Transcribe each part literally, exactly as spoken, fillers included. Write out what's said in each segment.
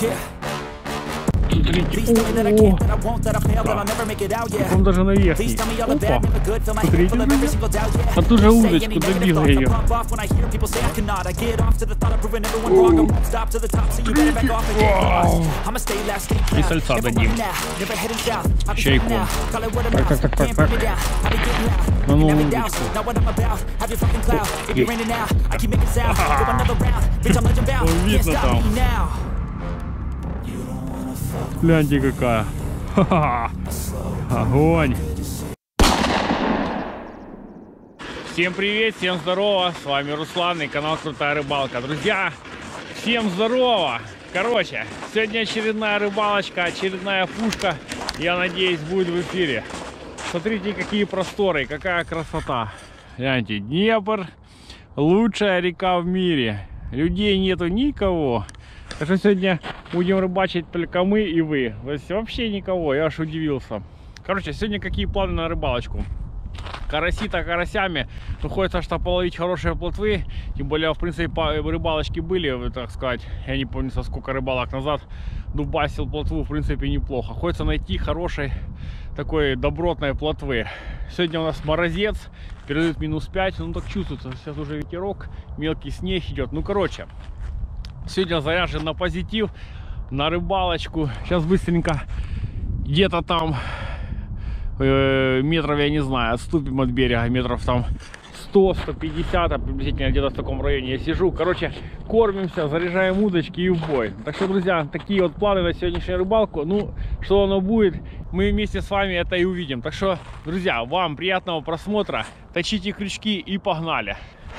Смотрите, о, он даже наверх. Опа, смотрите, а ту же удочку добила ее. И сальца дадим. Чайком. Так, так, так, так, так. На новую удочку. Видно там. Гляньте какая. Ха-ха. Огонь. Всем привет, всем здорово. С вами Руслан и канал Крутая Рыбалка. Друзья, всем здорово. Короче, сегодня очередная рыбалочка, очередная пушка. Я надеюсь, будет в эфире. Смотрите, какие просторы, какая красота. Гляньте, Днепр. Лучшая река в мире. Людей нету никого. Так что сегодня будем рыбачить только мы и вы. То есть вообще никого, я аж удивился. Короче, сегодня какие планы на рыбалочку? Караси-то карасями. Ну, хочется, что половить хорошие плотвы. Тем более, в принципе, рыбалочки были, так сказать. Я не помню, со сколько рыбалок назад дубасил плотву, в принципе, неплохо. Хочется найти хорошей, такой добротной плотвы. Сегодня у нас морозец, передают минус пять. Ну, так чувствуется, сейчас уже ветерок, мелкий снег идет. Ну, короче. Сегодня заряжен на позитив, на рыбалочку. Сейчас быстренько где-то там э, метров, я не знаю, отступим от берега, метров там сто — сто пятьдесят, а приблизительно где-то в таком районе я сижу. Короче, кормимся, заряжаем удочки и в бой. Так что, друзья, такие вот планы на сегодняшнюю рыбалку. Ну, что оно будет, мы вместе с вами это и увидим. Так что, друзья, вам приятного просмотра, точите крючки и погнали.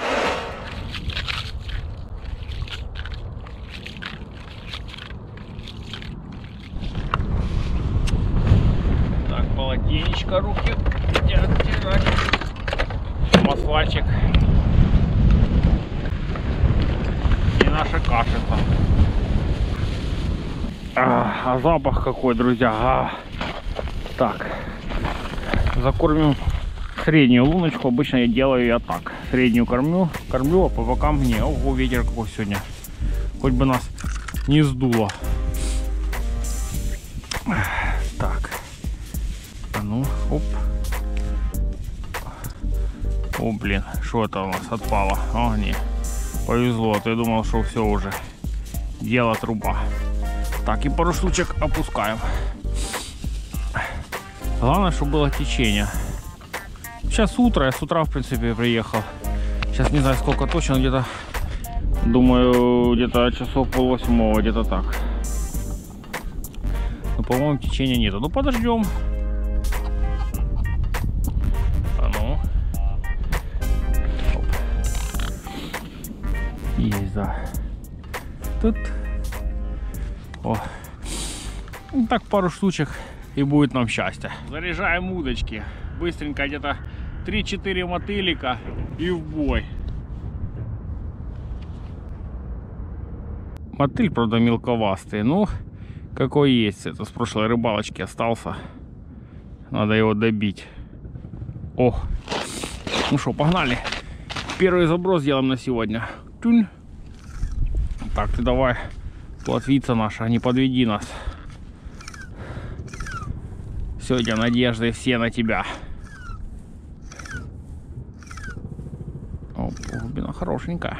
Полотенечко, руки, масвальчик и наша кашица. А, а запах какой, друзья. А. Так, закормим среднюю луночку. Обычно я делаю я так: среднюю кормлю, кормлю, а по бокам мне. Ого, ветер какой сегодня, хоть бы нас не сдуло. Так, ну, оп. О, блин, что это у нас отпало? О, не, повезло, а то я думал, что все уже, дело труба. Так, и пару штучек опускаем. Главное, чтобы было течение. Сейчас утро, я с утра, в принципе, приехал. Сейчас не знаю, сколько точно, где-то, думаю, где-то часов полвосьмого, где-то так. Но, по-моему, течения нету. Ну, подождем. Есть, да. Тут. О. Так, пару штучек и будет нам счастье. Заряжаем удочки. Быстренько где-то три-четыре мотылика и в бой. Мотыль, правда, мелковастый. Ну, какой есть. Это с прошлой рыбалочки остался. Надо его добить. О. Ну что, погнали. Первый заброс сделаем на сегодня. Тюнь. Так, ты давай, плотвица наша, не подведи нас. Сегодня надежды все на тебя. О, глубина хорошенькая.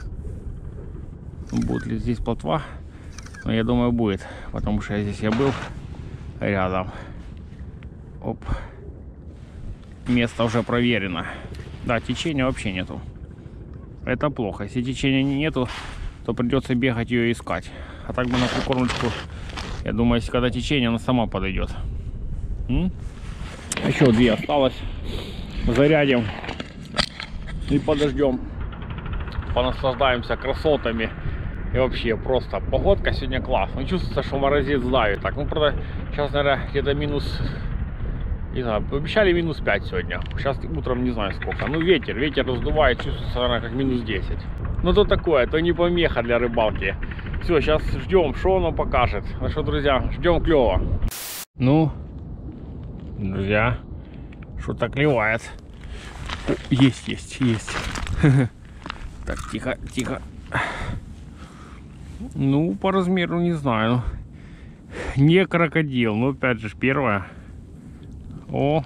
Будет ли здесь плотва? Но я думаю, будет, потому что здесь я был рядом. Оп. Место уже проверено. Да, течения вообще нету. Это плохо. Если течения нету, то придется бегать ее искать. А так бы на прикормочку, я думаю, если когда течение, она сама подойдет. М? Еще две осталось. Зарядим и подождем. Понаслаждаемся красотами. И вообще просто погодка сегодня классная. Чувствуется, что морозец давит. Так, ну правда, сейчас, наверное, где-то минус... Не знаю, обещали минус пять сегодня. Сейчас утром не знаю сколько. Ну, ветер, ветер раздувает, чувствуется, наверное, как минус десять. Ну, то такое, то не помеха для рыбалки. Все, сейчас ждем, что оно покажет. Ну что, друзья, ждем клёва. Ну, друзья, что-то клевает. О, есть, есть, есть. Так, тихо, тихо. Ну, по размеру не знаю. Не крокодил, но опять же первая. О,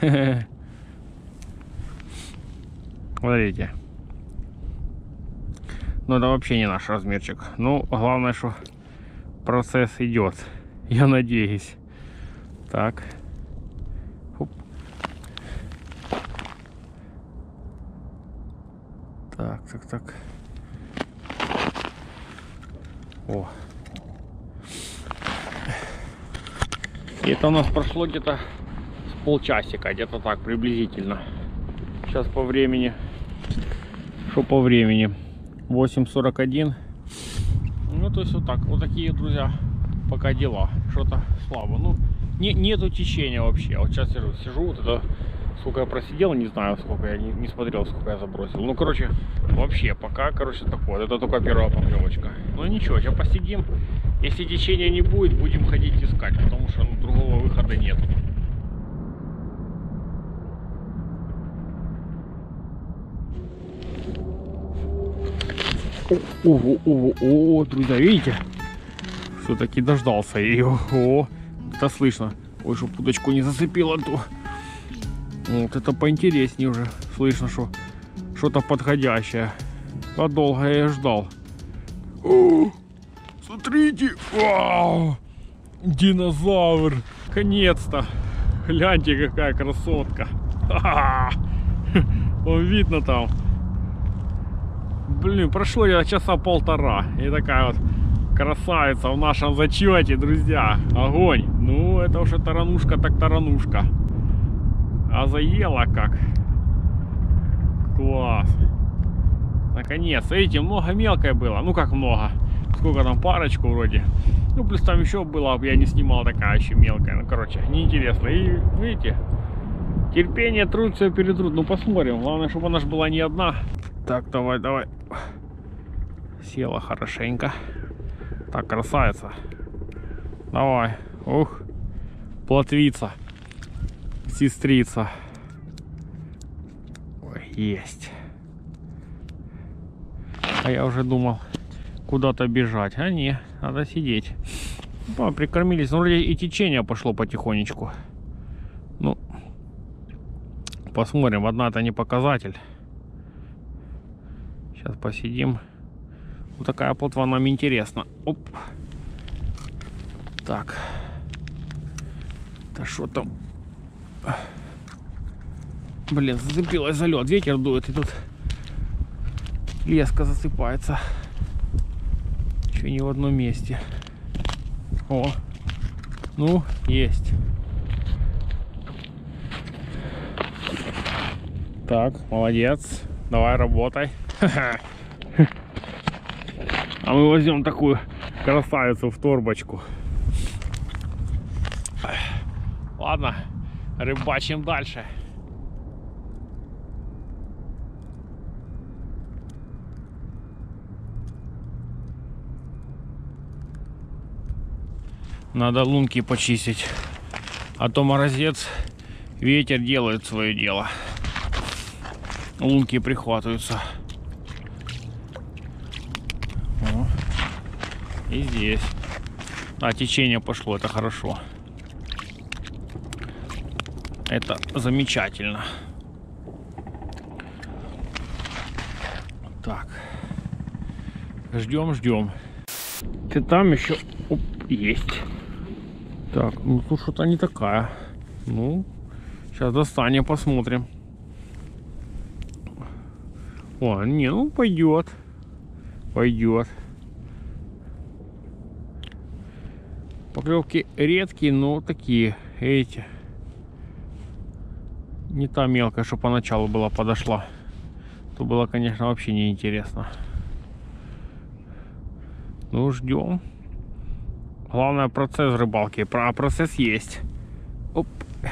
смотрите. Ну это вообще не наш размерчик. Ну, главное, что процесс идет. Я надеюсь. Так. Оп. Так, так, так. О. И это у нас прошло где-то с полчасика, где-то так приблизительно. Сейчас по времени. Что по времени? восемь сорок один. Ну, то есть вот так. Вот такие, друзья, пока дела. Что-то слабо. Ну, не, нету течения вообще. Вот сейчас сижу, сижу, вот это сколько я просидел, не знаю, сколько я не, не смотрел, сколько я забросил. Ну, короче, вообще, пока, короче, такое. Это только первая поклевочка. Ну, ничего, сейчас посидим. Если течения не будет, будем ходить искать, потому что ну, другого выхода нет. Ого, ого, ого, друзья, видите? Все-таки дождался ее. О, это слышно. Ой, чтоб удочку не зацепило, то вот это поинтереснее уже. Слышно, что что-то подходящее. Подолго я ждал. О, смотрите, вау, динозавр, конец-то. Гляньте, какая красотка. Он видно там. Блин, прошло я часа полтора. И такая вот красавица в нашем зачете, друзья. Огонь. Ну, это уже таранушка, так таранушка. А заела как. Класс. Наконец. Видите, много мелкой было. Ну, как много. Сколько там, парочку вроде. Ну, плюс там еще было, я не снимал, такая еще мелкая. Ну, короче, неинтересно. И, видите, терпение, труд, все перетрут. Ну, посмотрим. Главное, чтобы она же была не одна. Так, давай, давай. Села хорошенько. Так, красавица. Давай. Ух. Плотвица. Сестрица. Ой, есть. А я уже думал куда-то бежать. А не, надо сидеть. Ну, прикормились. Ну, вроде и течение пошло потихонечку. Ну, посмотрим. Одна-то не показатель. Сейчас посидим. Вот такая плотва нам интересна. Оп. Так. Да что там? Блин, зацепилась за лед. Ветер дует, и тут леска засыпается. Еще не в одном месте. О. Ну, есть. Так, молодец. Давай, работай. А мы возьмем такую красавицу в торбочку. Ладно, рыбачим дальше. Надо лунки почистить. А то морозец, ветер делает свое дело. Лунки прихватываются. О. И здесь. А, течение пошло, это хорошо. Это замечательно. Так. Ждем, ждем. Ты там еще... Оп, есть. Так, ну тут что-то не такая. Ну, сейчас достанем, посмотрим. О, не, ну пойдет. Пойдет. Поклевки редкие, но такие, эти. Не та мелкая, что поначалу была подошла. То было, конечно, вообще неинтересно. Ну, ждем. Главное, процесс рыбалки. А процесс есть. Оп.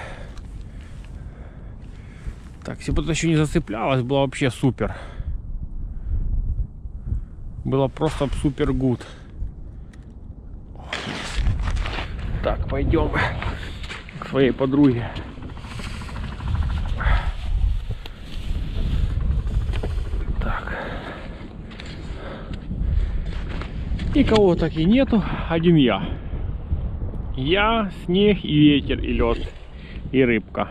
Так, если бы это еще не зацеплялось, было вообще супер. Было просто супер гуд. Так, пойдем к своей подруге. Так. Никого так и нету, один я. Я, снег и ветер, и лед, и рыбка.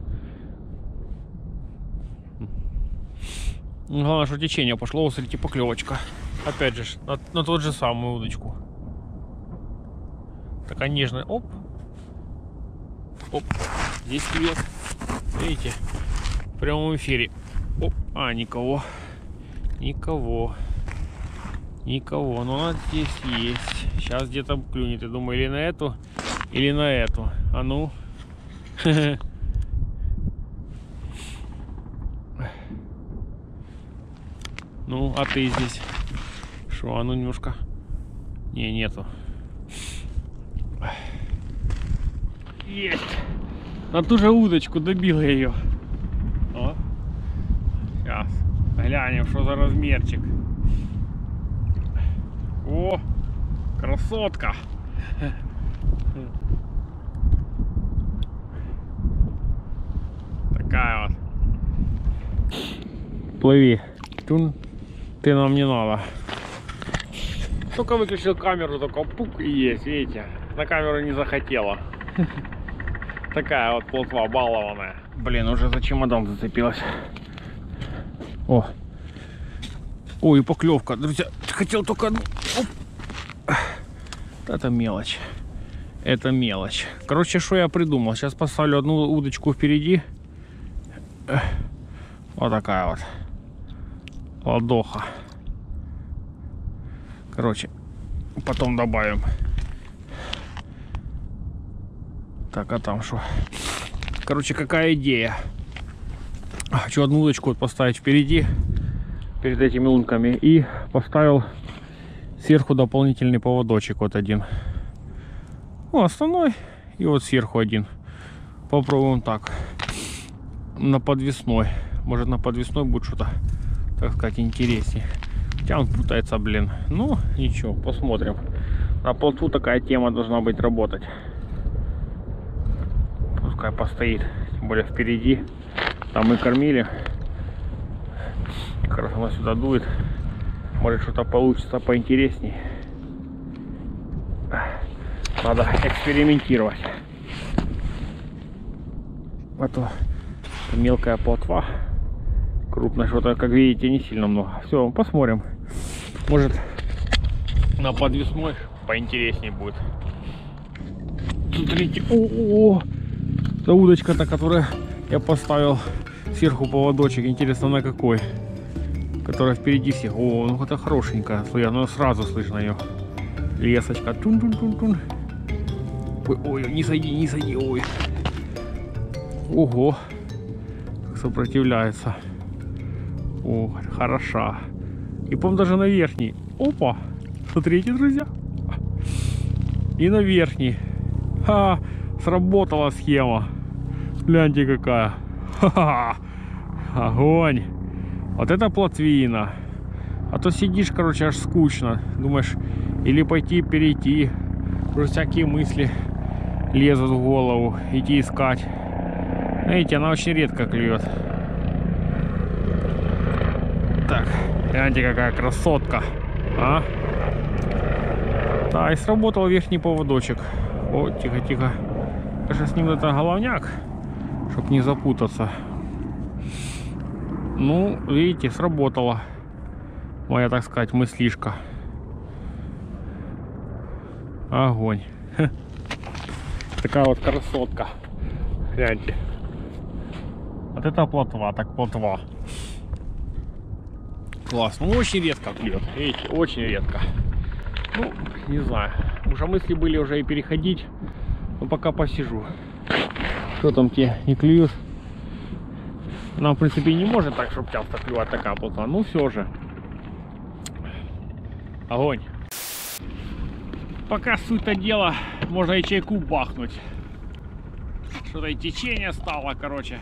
Главное, что течение пошло, вот смотрите, поклевочка. Опять же, на, на тот же самую удочку. Такая нежная. Оп. Оп. Здесь свет. Видите? В прямом эфире. Оп. А, никого. Никого. Никого. Но она здесь есть. Сейчас где-то клюнет. Я думаю, или на эту, или на эту. А ну. Ну, а ты здесь? Шо, а ну немножко. Не, нету. Есть. На ту же удочку добила ее. О. Сейчас глянем, что за размерчик. О, красотка. Такая вот. Плыви. Тун. Ты нам не надо. Только выключил камеру, только пук и есть, видите. На камеру не захотела. Такая вот плотва балованная. Блин, уже за чемодан зацепилась. О. Ой, поклевка. Друзья, хотел только одну. Оп. Это мелочь. Это мелочь. Короче, что я придумал? Сейчас поставлю одну удочку впереди. Вот такая вот. Ладоха. Короче, потом добавим. Так, а там что? Короче, какая идея? Хочу одну удочку вот поставить впереди, перед этими лунками, и поставил сверху дополнительный поводочек, вот один. Ну, основной, и вот сверху один. Попробуем так. На подвесной. Может, на подвесной будет что-то, так сказать, интереснее. Хотя он путается, блин. Ну, ничего, посмотрим. На плотву такая тема должна быть работать. Пускай постоит, тем более впереди. Там мы кормили. Как раз она сюда дует. Может, что-то получится поинтересней. Надо экспериментировать. А то мелкая плотва. Крупное что-то, как видите, не сильно много. Все, посмотрим. Может, на подвесной поинтереснее будет. Смотрите, о-о-о! Это удочка-то, которую я поставил сверху поводочек. Интересно, на какой? Которая впереди всех. О, ну это хорошенькая. Слышно, ну сразу слышно ее. Лесочка. Тун-тун-тун-тун. Ой, ой, не сойди, не сойди, ой. Ого. Как сопротивляется. О, хороша. И, по-моему, даже на верхней. Опа. Смотрите, друзья. И на верхней. Ха, сработала схема. Гляньте, какая. Ха-ха. Огонь. Вот это плотвина. А то сидишь, короче, аж скучно. Думаешь, или пойти, перейти. Уже всякие мысли лезут в голову. Идти искать. Видите, она очень редко клюет. Так, гляньте, какая красотка. А? Да, и сработал верхний поводочек. О, тихо-тихо. Конечно, с ним это головняк, чтобы не запутаться. Ну, видите, сработала моя, так сказать, мыслишка. Огонь. Такая вот красотка. Гляньте. Вот это плотва, так плотва. Класс. Ну, очень редко клюет. Видите, очень редко. Ну, не знаю. Уже мысли были уже и переходить. Но пока посижу. Что там те не клюют? Нам, в принципе, не может так, чтобы часто клювать такая плотва. Ну, все же. Огонь. Пока суть-то дела, можно и чайку бахнуть. Что-то и течение стало, короче.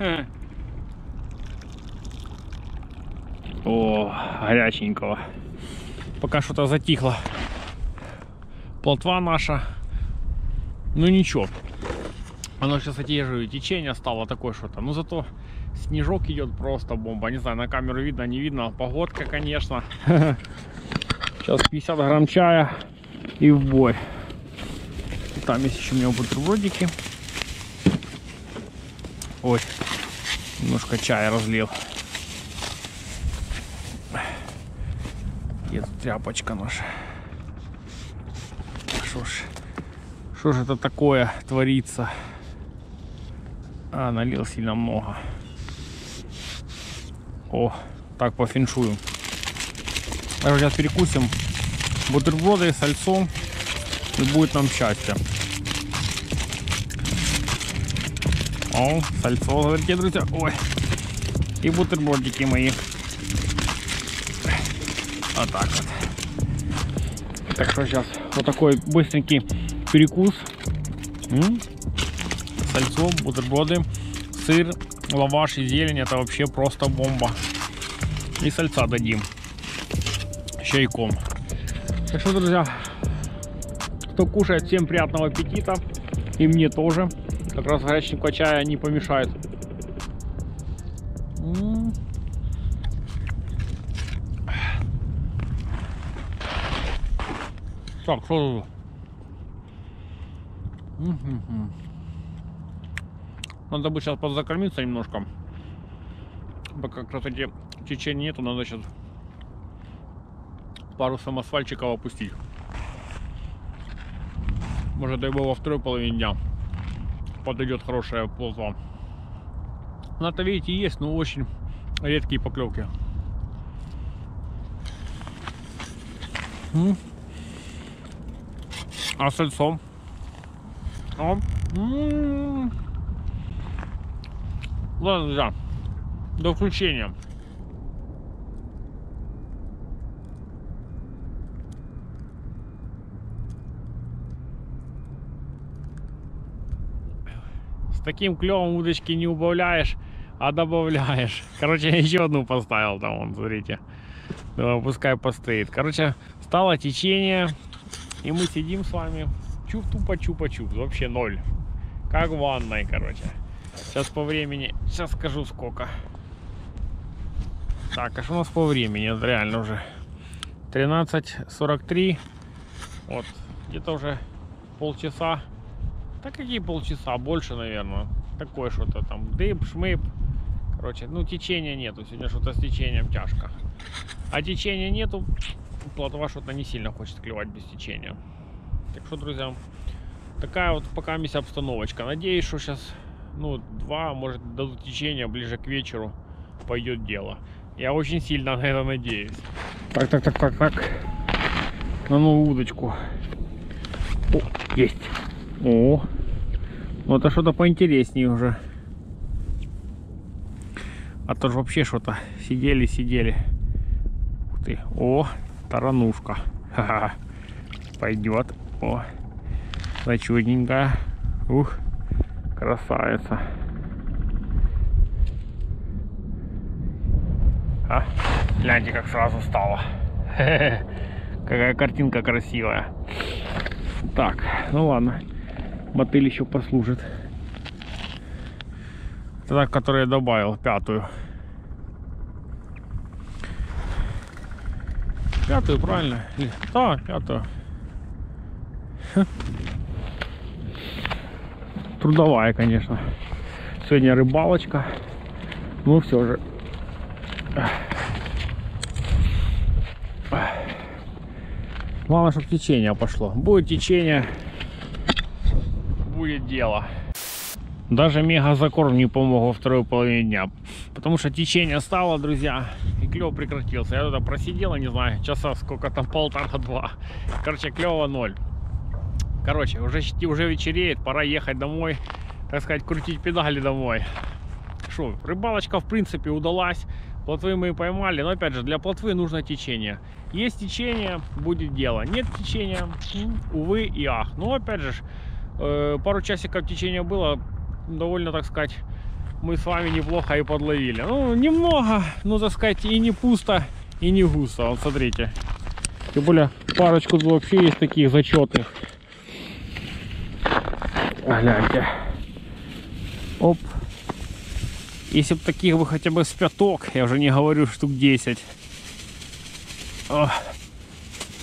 О, горяченького. Пока что-то затихло. Плотва наша. Ну ничего. Оно сейчас, кстати, я же течение стало такое что-то. Ну зато снежок идет просто бомба. Не знаю, на камеру видно, не видно. Погодка, конечно. Сейчас пятьдесят грамм чая и в бой. И там есть еще у меня бутербродики. Ой, немножко чая разлил. Где тут тряпочка наша? Что ж, что ж это такое творится? А, налил сильно много. О, так по феншую. Сейчас перекусим бутерброды с сальцом, и будет нам счастье. О, сальцо, дорогие друзья. Ой, и бутербродики мои. Вот так вот. Так что сейчас вот такой быстренький перекус. М-м? Сальцо, бутерброды, сыр, лаваш и зелень. Это вообще просто бомба. И сальца дадим. Чайком. Так что, друзья, кто кушает, всем приятного аппетита. И мне тоже. Как раз горяченького чая не помешает. М-м-м. Так, что тут? М-м-м. Надо бы сейчас подзакормиться немножко. Пока как раз эти течения нету, надо сейчас пару самосвальчиков опустить. Может, дай бог, во второй половине дня подойдет хорошая плотва. На-то, видите, есть, но очень редкие поклевки. М-м. А сальцом? О. М-м-м. Ладно, друзья, до включения. С таким клевом удочки не убавляешь, а добавляешь. Короче, еще одну поставил там, вон, смотрите. Давай, пускай постоит. Короче, стало течение, и мы сидим с вами. Чуп, тупо чупа-чуп. Вообще ноль. Как в ванной, короче. Сейчас по времени, сейчас скажу сколько. Так, а что у нас по времени? Реально уже тринадцать сорок три. Вот, где-то уже полчаса. Так какие полчаса? Больше, наверное. Такое что-то там. Дыб, шмып. Короче, ну течения нету. Сегодня что-то с течением тяжко. А течения нету. Плотва что-то не сильно хочет клевать без течения. Так что, друзья, такая вот пока мись обстановочка. Надеюсь, что сейчас, ну, два, может, дадут течения, ближе к вечеру пойдет дело. Я очень сильно на это надеюсь. Так, так, так, так, так. На новую удочку. О, есть. О, ну это что-то поинтереснее уже. А то же вообще что-то сидели, сидели. Ух ты. О, таранушка. Ха-ха. Пойдет. О, зачудненькая. Ух, красавица. А, гляньте, как сразу стало. Какая картинка красивая. Так, ну ладно. Мотыль еще послужит. Это та, которую я добавил, пятую. Пятую, правильно? Да, пятую. Трудовая, конечно. Сегодня рыбалочка. Ну все же. Главное, чтобы течение пошло. Будет течение, будет дело. Даже мега закорм не помог во второй половине дня. Потому что течение стало, друзья, и клев прекратился. Я туда просидела, не знаю, часа сколько там, полтора-два. Короче, клева ноль. Короче, уже, уже вечереет, пора ехать домой, так сказать, крутить педали домой. Шо, рыбалочка в принципе удалась. Плотвы мы поймали, но опять же, для плотвы нужно течение. Есть течение, будет дело. Нет течения, увы и ах. Но опять же, э, пару часиков течения было, довольно, так сказать, мы с вами неплохо и подловили. Ну, немного, ну, так сказать, и не пусто, и не густо. Вот смотрите. Тем более, парочку вообще есть таких зачетных. Гляньте. Оп. Если бы таких бы хотя бы с пяток, я уже не говорю штук десять. О.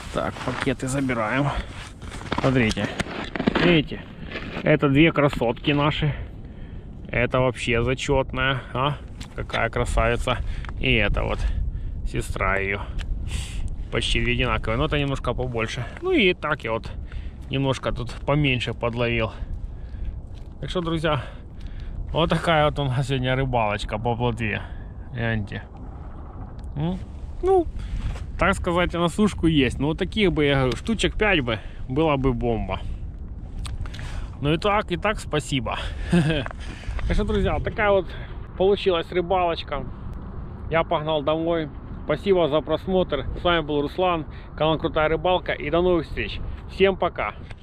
Так, пакеты забираем. Смотрите. Видите? Это две красотки наши. Это вообще зачетная. А? Какая красавица. И это вот сестра ее. Почти две одинаковые. Но это немножко побольше. Ну и так я вот немножко тут поменьше подловил. Так что, друзья, вот такая вот у нас сегодня рыбалочка по плотве. Гляньте. Ну, так сказать, на сушку есть. Но вот таких бы, я говорю, штучек пять бы, было бы бомба. Ну и так, и так спасибо. Так что, друзья, такая вот получилась рыбалочка. Я погнал домой. Спасибо за просмотр. С вами был Руслан, канал Крутая Рыбалка. И до новых встреч. Всем пока.